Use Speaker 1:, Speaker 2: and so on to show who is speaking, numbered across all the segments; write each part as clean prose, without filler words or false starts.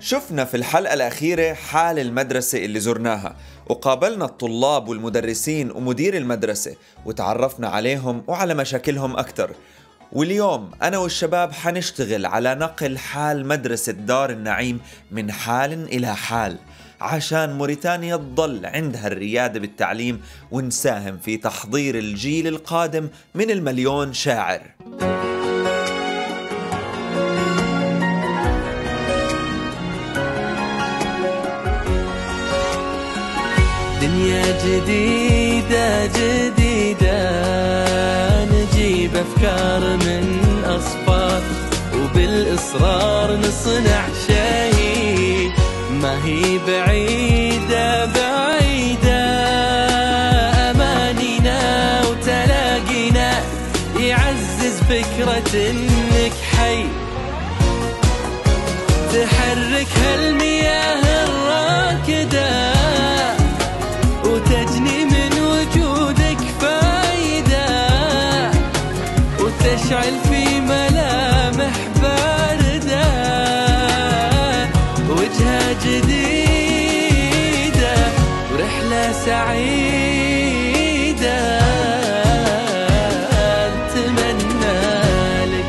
Speaker 1: شفنا في الحلقة الأخيرة حال المدرسة اللي زرناها، وقابلنا الطلاب والمدرسين ومدير المدرسة وتعرفنا عليهم وعلى مشاكلهم أكثر. واليوم أنا والشباب حنشتغل على نقل حال مدرسة دار النعيم من حال إلى حال، عشان موريتانيا تضل عندها الريادة بالتعليم ونساهم في تحضير الجيل القادم من المليون شاعر.
Speaker 2: دنيا جديدة جديدة، نجيب أفكار من أصفار وبالإصرار نصنع شيء، ما هي بعيدة بعيدة أمانينا وتلاقينا يعزز فكرة إنك حي، تحرك هالمياه الراكدة وتجني من وجودك فايدة، وتشعل في ملامح باردة وجهة جديدة ورحلة سعيدة نتمنى لك.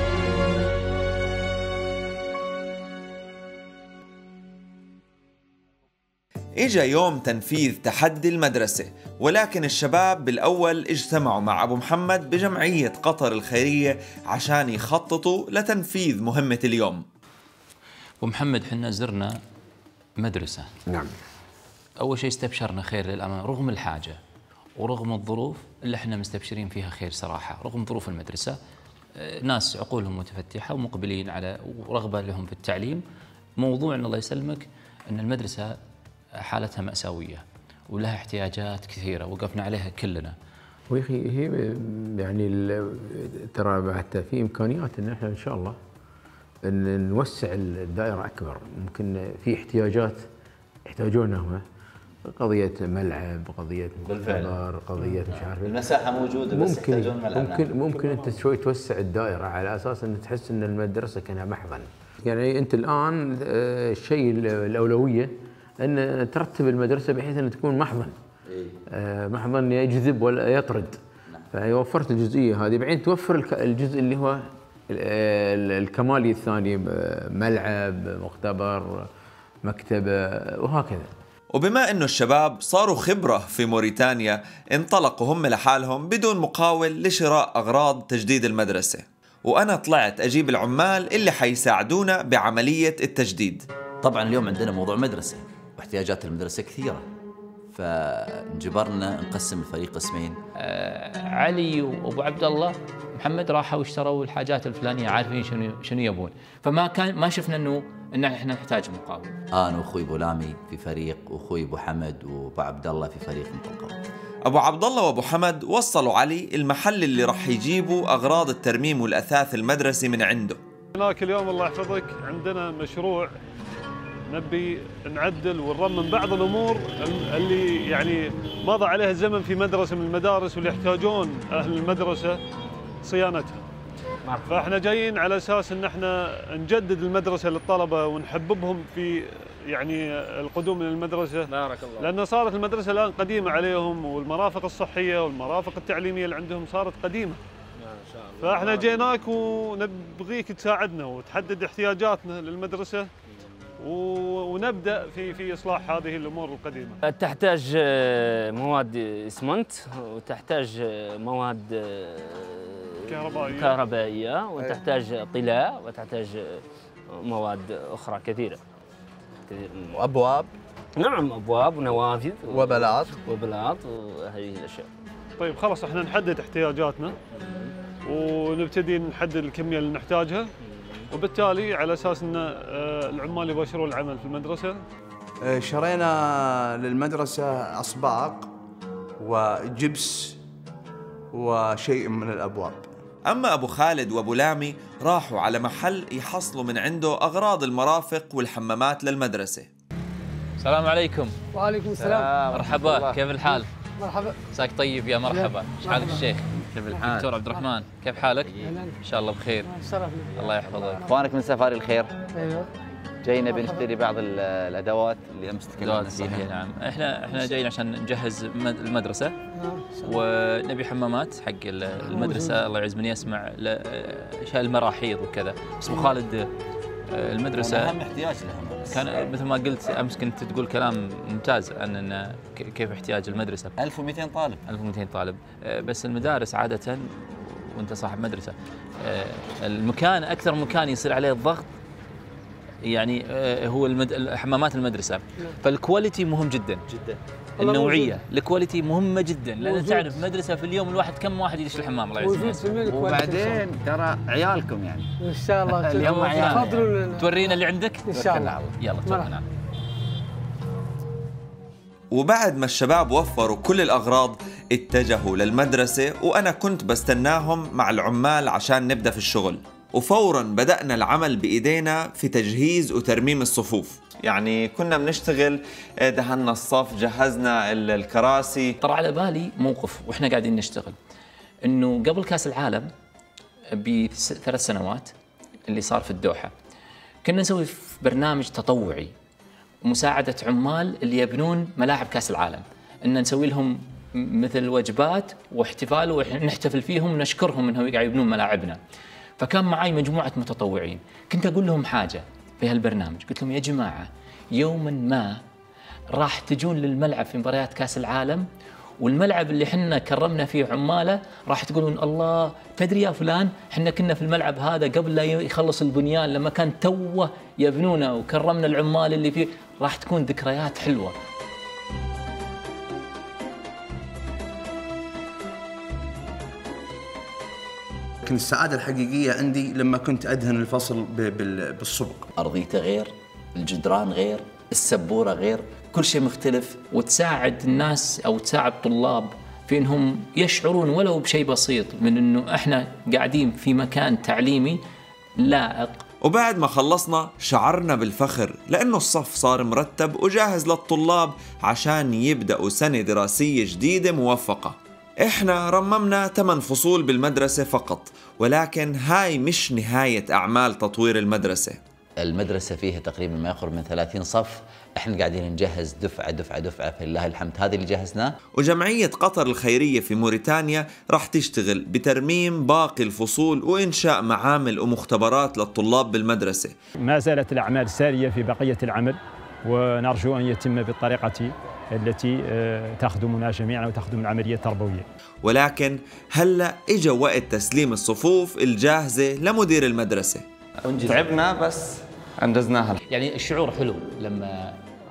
Speaker 1: إجا يوم تنفيذ تحدي المدرسة، ولكن الشباب بالأول اجتمعوا مع أبو محمد بجمعية قطر الخيرية عشان يخططوا لتنفيذ مهمة اليوم.
Speaker 3: أبو محمد، حنا زرنا مدرسة.
Speaker 4: نعم.
Speaker 3: أول شيء استبشرنا خير للأمانة رغم الحاجة ورغم الظروف اللي احنا مستبشرين فيها خير صراحة، رغم ظروف المدرسة ناس عقولهم متفتحة ومقبلين على ورغبة لهم في التعليم. موضوع الله يسلمك أن المدرسة حالتها مأساوية ولها احتياجات كثيرة وقفنا عليها كلنا.
Speaker 4: ويخي هي يعني ترى حتى في إمكانيات إن احنا إن شاء الله إن نوسع الدائرة أكبر. ممكن في احتياجات يحتاجونها هم، قضية ملعب، قضية مختبر، قضية مش عارف.
Speaker 5: المساحة موجودة بس يحتاجون ملعب.
Speaker 4: ممكن أنت شوي توسع الدائرة على أساس أن تحس أن المدرسة كأنها محضن. يعني أنت الآن الشيء الأولوية أن ترتب المدرسة بحيث أن تكون محضن. محضن يجذب ولا يطرد. فوفرت الجزئية هذه، بعدين توفر الجزء اللي هو الكمالي الثاني، ملعب، مختبر، مكتبة وهكذا.
Speaker 1: وبما أنه الشباب صاروا خبرة في موريتانيا، انطلقوا هم لحالهم بدون مقاول لشراء أغراض تجديد المدرسة، وأنا طلعت أجيب العمال اللي حيساعدونا بعملية التجديد.
Speaker 5: طبعا اليوم عندنا موضوع مدرسة واحتياجات المدرسة كثيرة، فانجبرنا نقسم الفريق قسمين.
Speaker 3: علي وابو عبد الله محمد راحوا اشتروا الحاجات الفلانيه، عارفين شنو يبون، ما شفنا ان احنا نحتاج مقاول.
Speaker 5: انا واخوي ابو لامي في فريق، واخوي ابو حمد وابو عبد الله في فريق مقاول.
Speaker 1: ابو عبد الله وابو حمد وصلوا علي المحل اللي راح يجيبوا اغراض الترميم والاثاث المدرسي من عنده.
Speaker 6: هناك اليوم الله يحفظك عندنا مشروع نبي نعدل ونرمم بعض الامور اللي يعني مضى عليها الزمن في مدرسه من المدارس، واللي يحتاجون اهل المدرسه صيانتها. فاحنا جايين على اساس ان احنا نجدد المدرسه للطلبه ونحببهم في يعني القدوم من المدرسه. بارك الله. لان صارت المدرسه الان قديمه عليهم، والمرافق الصحيه والمرافق التعليميه اللي عندهم صارت قديمه. ما شاء الله. فاحنا جيناك ونبغيك تساعدنا وتحدد احتياجاتنا للمدرسه، ونبدأ في إصلاح هذه الأمور القديمة.
Speaker 7: تحتاج مواد إسمنت، وتحتاج مواد كهربائية، وتحتاج طلاء، وتحتاج مواد أخرى كثيرة.
Speaker 8: وأبواب.
Speaker 7: نعم، أبواب ونوافذ
Speaker 8: وبلاط
Speaker 7: وهذه الأشياء.
Speaker 6: طيب خلاص، احنا نحدد احتياجاتنا ونبتدي نحدد الكمية اللي نحتاجها، وبالتالي على اساس ان العمال يباشرون العمل في المدرسه.
Speaker 8: شرينا للمدرسه اصباق وجبس وشيء من الابواب.
Speaker 1: اما ابو خالد وابو لامي راحوا على محل يحصلوا من عنده اغراض المرافق والحمامات للمدرسه.
Speaker 3: السلام عليكم.
Speaker 9: وعليكم السلام.
Speaker 3: مرحبا، كيف الحال؟
Speaker 9: مرحبا.
Speaker 3: مساك طيب يا مرحبا. ايش حالك الشيخ؟
Speaker 5: كيف الحال؟
Speaker 3: دكتور عبد الرحمن، كيف حالك؟
Speaker 9: ان
Speaker 3: شاء الله بخير.
Speaker 9: شرفنا.
Speaker 3: الله يحفظك.
Speaker 5: اخوانك من سفاري الخير.
Speaker 9: ايوه.
Speaker 5: جاينا بنشتري بعض الادوات اللي امس تكلمنا
Speaker 3: صحيح
Speaker 5: فيها.
Speaker 3: نعم. احنا جايين عشان نجهز المدرسه ونبي حمامات حق المدرسه. الله يعز من يسمع المراحيض وكذا. بس ابو خالد المدرسه
Speaker 5: اهم احتياج لهم
Speaker 3: كان مثل ما قلت امس، كنت تقول كلام ممتاز عن كيف احتياج المدرسه.
Speaker 5: 1200 طالب
Speaker 3: 1200 طالب. بس المدارس عاده وانت صاحب مدرسه المكان اكثر مكان يصير عليه الضغط يعني هو حمامات المدرسه. فالكواليتي مهم جدا
Speaker 9: جدا.
Speaker 3: النوعيه الكواليتي مهمه جدا، لان تعرف مدرسه في اليوم الواحد كم واحد يدش الحمام. الله يعزك.
Speaker 5: وبعدين ترى عيالكم يعني
Speaker 9: ان شاء الله
Speaker 5: اليوم عيال
Speaker 9: تفضلوا
Speaker 3: تورينا اللي عندك
Speaker 9: ان شاء الله.
Speaker 3: يلا توكلنا.
Speaker 1: وبعد ما الشباب وفروا كل الأغراض اتجهوا للمدرسة، وأنا كنت بستناهم مع العمال عشان نبدأ في الشغل. وفوراً بدأنا العمل بإيدينا في تجهيز وترميم الصفوف. يعني كنا بنشتغل، دهنا الصف، جهزنا الكراسي.
Speaker 3: طرى على بالي موقف واحنا قاعدين نشتغل، انه قبل كاس العالم ب3 سنوات اللي صار في الدوحة، كنا نسوي في برنامج تطوعي مساعدة عمال اللي يبنون ملاعب كاس العالم، ان نسوي لهم مثل وجبات واحتفال ونحتفل فيهم ونشكرهم انهم قاعد يبنون ملاعبنا. فكان معي مجموعة متطوعين، كنت أقول لهم حاجة في هالبرنامج، قلت لهم يا جماعة يوما ما راح تجون للملعب في مباريات كاس العالم، والملعب اللي حنا كرمنا فيه عماله راح تقولون الله تدري يا فلان حنا كنا في الملعب هذا قبل لا يخلص البنيان لما كان توه يبنونه وكرمنا العمال اللي فيه. راح تكون ذكريات حلوة.
Speaker 8: لكن السعادة الحقيقية عندي لما كنت أدهن الفصل بالصبغ.
Speaker 5: ارضيته غير، الجدران غير، السبوره غير، كل شيء مختلف.
Speaker 3: وتساعد الناس أو تساعد طلاب في أنهم يشعرون ولو بشيء بسيط من أنه إحنا قاعدين في مكان تعليمي لائق.
Speaker 1: وبعد ما خلصنا شعرنا بالفخر لأنه الصف صار مرتب وجاهز للطلاب عشان يبدأوا سنة دراسية جديدة موفقة. إحنا رممنا 8 فصول بالمدرسة فقط، ولكن هاي مش نهاية أعمال تطوير المدرسة.
Speaker 5: المدرسة فيها تقريبا ما يقرب من 30 صف، احنا قاعدين نجهز دفعة دفعة دفعة، فلله الحمد هذه اللي جهزناه.
Speaker 1: وجمعية قطر الخيرية في موريتانيا راح تشتغل بترميم باقي الفصول وإنشاء معامل ومختبرات للطلاب بالمدرسة.
Speaker 10: ما زالت الأعمال سارية في بقية العمل، ونرجو أن يتم بالطريقة التي تخدمنا جميعا وتخدم العملية التربوية.
Speaker 1: ولكن هلأ إجا وقت تسليم الصفوف الجاهزة لمدير المدرسة. تعبنا بس أنجزناها.
Speaker 3: يعني الشعور حلو لما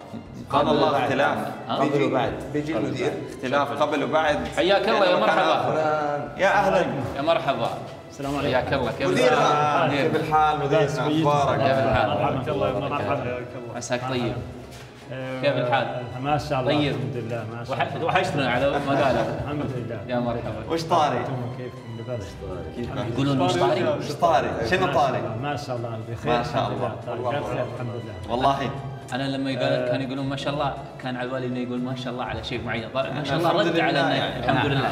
Speaker 1: قال الله اختلاف
Speaker 8: قبل وبعد. بيجي المدير
Speaker 1: اختلاف قبل وبعد.
Speaker 3: حياك الله يا مرحبا.
Speaker 1: يا أهلا
Speaker 3: يا مرحبا.
Speaker 10: السلام عليكم.
Speaker 3: حياك الله. كيف
Speaker 1: كيف الحال مديرنا؟ أخبارك؟
Speaker 3: كيف الحال؟
Speaker 10: مرحبا.
Speaker 3: عساك طيب. كيف الحال؟
Speaker 10: ما شاء الله.
Speaker 3: طيب.
Speaker 10: الحمد لله ما شاء الله.
Speaker 3: وحشتنا على ما قال.
Speaker 10: الحمد لله.
Speaker 3: يا مرحبا.
Speaker 1: وش طاري؟
Speaker 10: كيفكم لباس؟
Speaker 3: يقولون وش طاري؟
Speaker 1: وش طاري؟ شنو طاري؟
Speaker 10: ما شاء الله بخير.
Speaker 1: ما شاء الله.
Speaker 10: بخير الحمد لله.
Speaker 1: والله
Speaker 3: انا لما كانوا يقولون ما شاء الله كان على بالي انه يقول ما شاء الله على شيء معين. ما شاء الله رد على الحمد لله.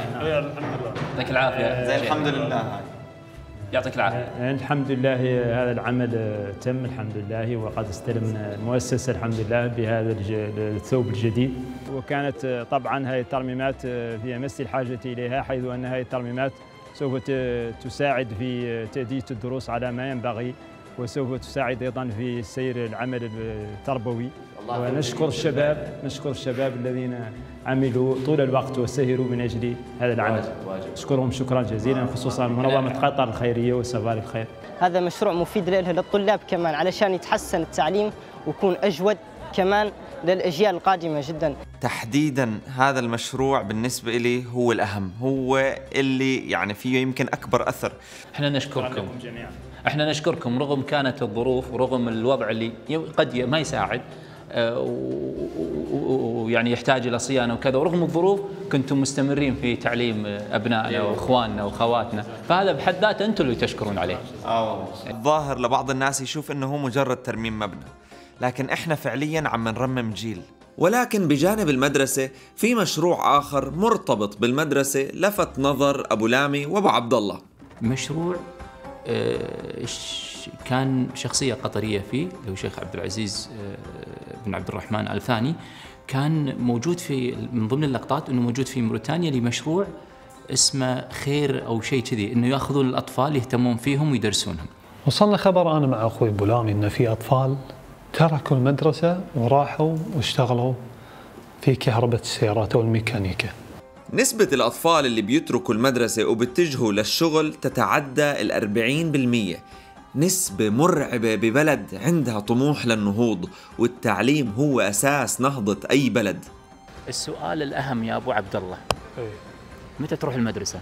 Speaker 3: يعطيك العافيه.
Speaker 1: زي الحمد لله.
Speaker 3: يعطيك العافيه.
Speaker 10: الحمد لله هذا العمل تم الحمد لله، وقد استلمنا المؤسسة الحمد لله بهذا الثوب الجديد. وكانت طبعا هذه الترميمات في أمس الحاجة إليها، حيث أن هذه الترميمات سوف تساعد في تأدية الدروس على ما ينبغي، وسوف تساعد أيضا في سير العمل التربوي. ونشكر الشباب الذين عملوا طول الوقت وسهروا من أجل هذا العمل. أشكرهم شكرا جزيلا، خصوصا منظمة قطر الخيرية وسفارة الخير.
Speaker 11: هذا مشروع مفيد للطلاب كمان علشان يتحسن التعليم ويكون أجود كمان للأجيال القادمة جدا.
Speaker 1: تحديدا هذا المشروع بالنسبة لي هو الأهم، هو اللي يعني فيه يمكن أكبر أثر.
Speaker 3: احنا نشكركم جميعا. احنا نشكركم رغم كانت الظروف ورغم الوضع اللي قد ما يساعد ويعني يحتاج الى صيانه وكذا، ورغم الظروف كنتم مستمرين في تعليم ابنائنا واخواننا واخواتنا، فهذا بحد ذاته انتم اللي تشكرون عليه.
Speaker 1: والله الظاهر لبعض الناس يشوف انه هو مجرد ترميم مبنى، لكن احنا فعليا عم نرمم جيل. ولكن بجانب المدرسة في مشروع آخر مرتبط بالمدرسة لفت نظر أبو لامي وأبو عبد الله.
Speaker 3: مشروع كان شخصية قطرية فيه اللي هو الشيخ عبد العزيز بن عبد الرحمن آل ثاني، كان موجود في من ضمن اللقطات أنه موجود في موريتانيا لمشروع اسمه خير أو شيء كذي، أنه يأخذون الأطفال يهتمون فيهم ويدرسونهم.
Speaker 9: وصلنا خبر أنا مع أخوي بولامي أن في أطفال تركوا المدرسة وراحوا واشتغلوا في كهرباء السيارات أو الميكانيكا.
Speaker 1: نسبة الأطفال اللي بيتركوا المدرسة وبيتجهوا للشغل تتعدى 40%. نسبة مرعبة ببلد عندها طموح للنهوض، والتعليم هو أساس نهضة أي بلد.
Speaker 3: السؤال الأهم يا أبو عبد الله، متى تروح المدرسة؟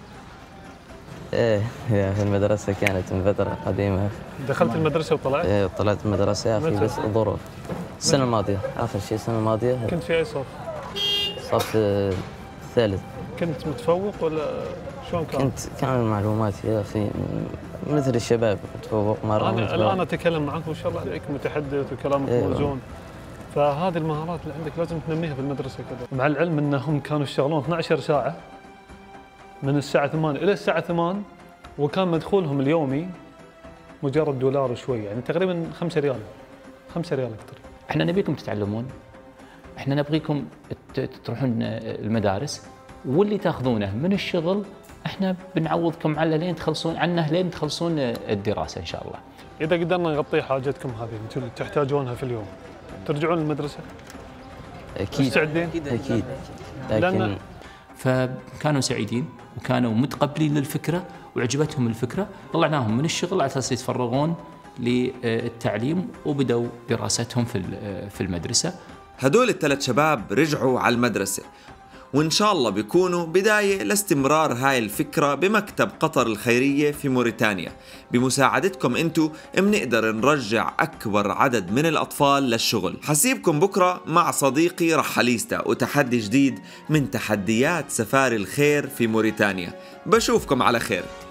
Speaker 12: في المدرسة كانت من فترة قديمة.
Speaker 9: دخلت المدرسة وطلعت؟
Speaker 12: طلعت المدرسة يا أخي بس ظروف. السنة الماضية، آخر شيء السنة الماضية.
Speaker 9: كنت في أي صف؟
Speaker 12: صف الثالث.
Speaker 9: كنت متفوق ولا شلون كان؟
Speaker 12: كان المعلومات يا أخي مثل الشباب، متفوق مرة.
Speaker 9: أنا الآن أتكلم معك ما شاء الله عليك متحدث وكلامك موزون. فهذه المهارات اللي عندك لازم تنميها في المدرسة كذا. مع العلم أنهم كانوا يشتغلون 12 ساعة من الساعة 8 إلى الساعة 8، وكان مدخولهم اليومي مجرد $1 وشوي، يعني تقريبا 5 ريال 5 ريال أكثر.
Speaker 3: احنا نبيكم تتعلمون، احنا نبغيكم تروحون المدارس، واللي تاخذونه من الشغل احنا بنعوضكم على لين تخلصون عنه، لين تخلصون الدراسة إن شاء الله.
Speaker 9: إذا قدرنا نغطي حاجتكم هذه انتم تحتاجونها في اليوم، ترجعون المدرسة؟
Speaker 12: أكيد.
Speaker 9: مستعدين؟
Speaker 12: أكيد.
Speaker 9: لأن
Speaker 3: فكانوا سعيدين وكانوا متقبلين للفكرة وعجبتهم الفكرة، طلعناهم من الشغل على أساس يتفرغون للتعليم وبدأوا دراستهم في المدرسة.
Speaker 1: هدول ال3 شباب رجعوا على المدرسة، وإن شاء الله بيكونوا بداية لاستمرار هاي الفكرة بمكتب قطر الخيرية في موريتانيا. بمساعدتكم انتو بنقدر نرجع أكبر عدد من الأطفال للشغل. حسيبكم بكرة مع صديقي رحاليستا وتحدي جديد من تحديات سفاري الخير في موريتانيا. بشوفكم على خير.